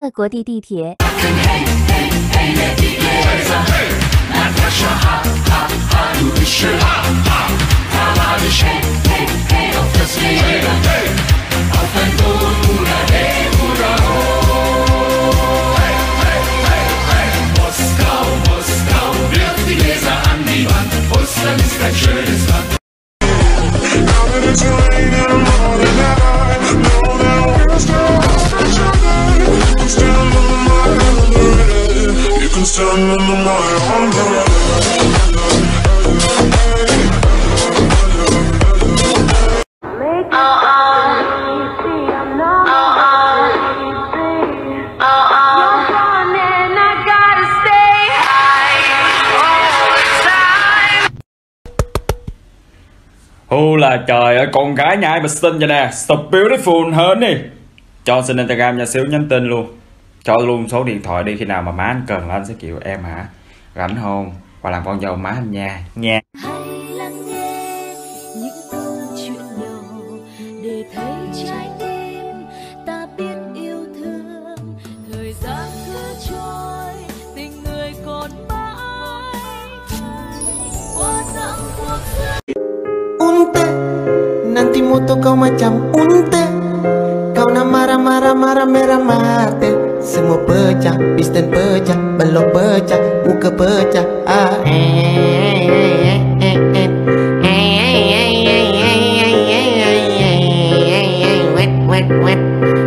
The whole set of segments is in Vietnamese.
国地地铁。 Là trời ơi, con gái nhà ai mà xinh vậy nè, so beautiful hơn đi. Cho xin Instagram nhà xíu nhắn tin luôn, cho luôn số điện thoại đi, khi nào mà má anh cần là anh sẽ kiểu em hả, rảnh không, và làm con dâu má anh nha nha. Hãy lắng nghe những câu chuyện nhỏ để thấy trái tim ta biết yêu thương. Thời gian cứ trôi, tình người còn mãi qua dặm cuộc đời. Unte, nanti moto kau macam unte. Kau nak marah merah mate. Semua pecah, pisten pecah, belok pecah, muka pecah. Wet.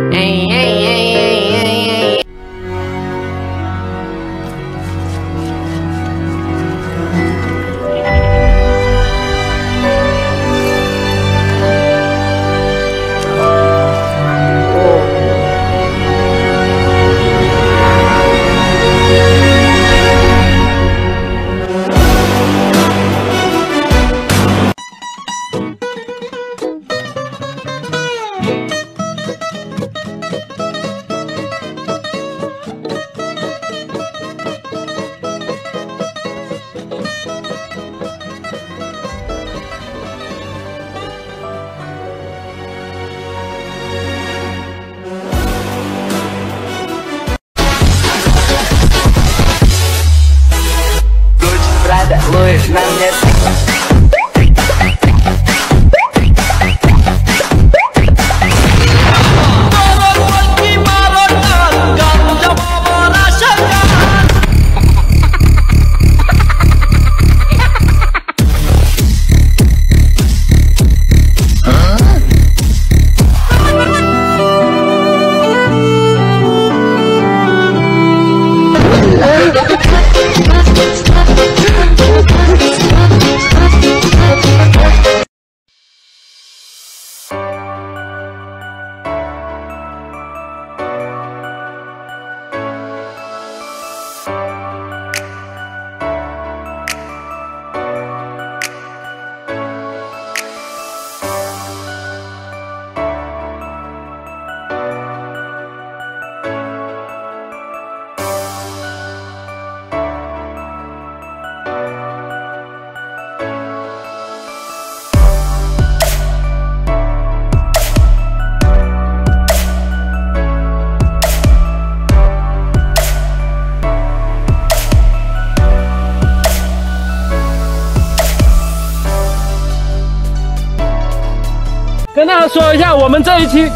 跟大家说一下，我们这一期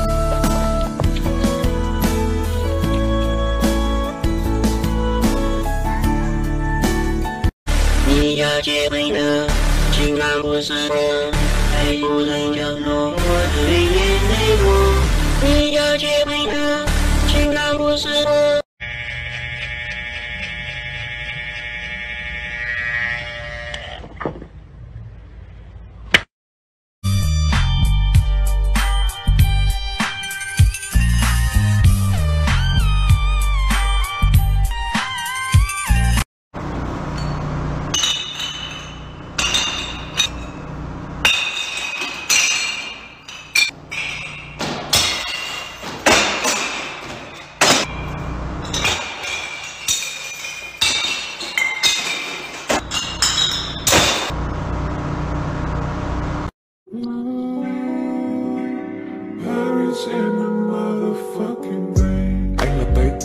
你要结婚了，竟然不是我，还不能降落我的眼泪我。你要结婚了，竟然不是我。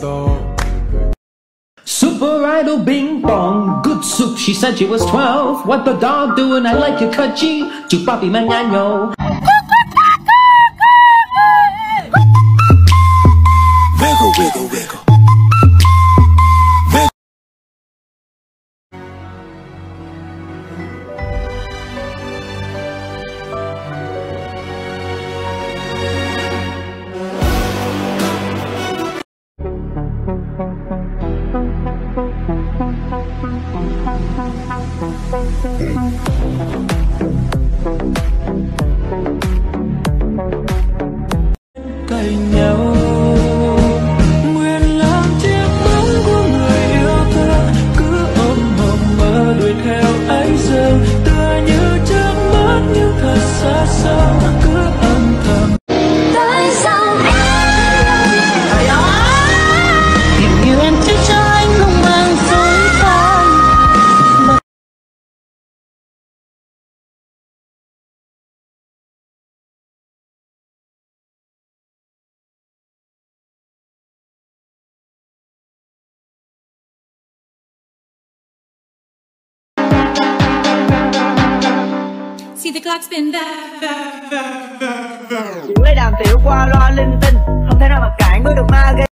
Super idol bing bong, good soup. She said she was 12. What the dog doing? I like your cutchy. Chupapi manano. Wiggle, wiggle, wiggle. Cạnh nhau nguyện làm chiếc bóng của người yêu thương, cứ ôm mộng mơ đuổi theo ánh dương, tựa như trước mắt như thật xa xăm, cứ âm thầm. Tại sao em yêu em chết cho anh không mang dối gian. See the clock spin back. Chuyện lấy đàm tiểu qua loa linh tinh, không thể nào mà cản với được ma ghê.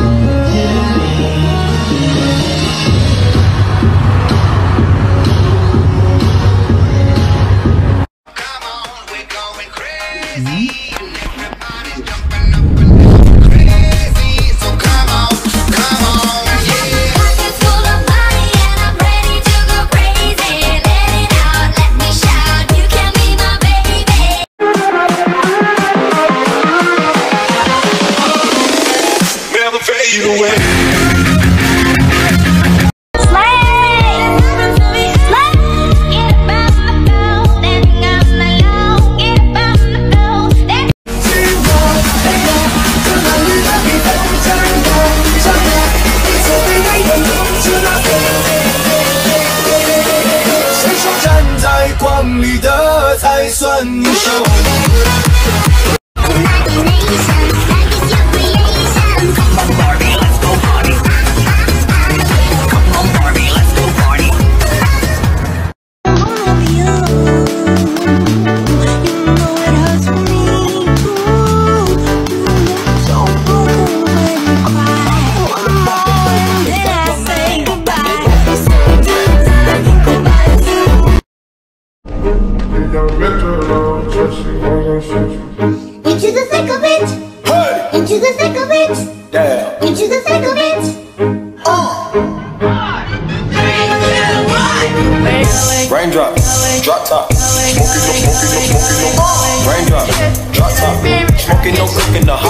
Into the thick of it. Hey. Into the thick of it. Damn. Into the thick of it. Raindrop, drop top, smoking no, raindrop, drop top, smoking no, cooking the